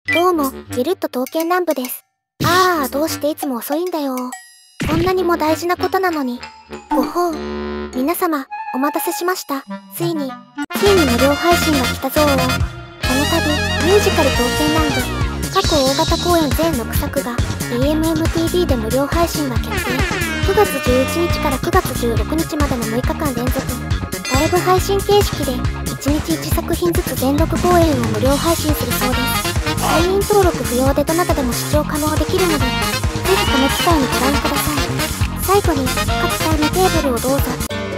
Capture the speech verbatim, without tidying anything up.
どうも、ゆるっと刀剣乱舞です。ああ、どうしていつも遅いんだよ。こんなにも大事なことなのに。ごほう。皆様、お待たせしました。ついに、ついに無料配信が来たぞー。この度、ミュージカル刀剣乱舞、過去大型公演全ろくさくが ディーエムエムティーブイ で無料配信が決定。くがつじゅういちにちからくがつじゅうろくにちまでのむいかかん連続、ライブ配信形式でいちにちいちさくひんずつ全ろく公演を無料配信するそうです。会員登録不要でどなたでも視聴可能できるので、ぜひこの機会にご覧ください。最後に、各タイムテーブルをどうぞ。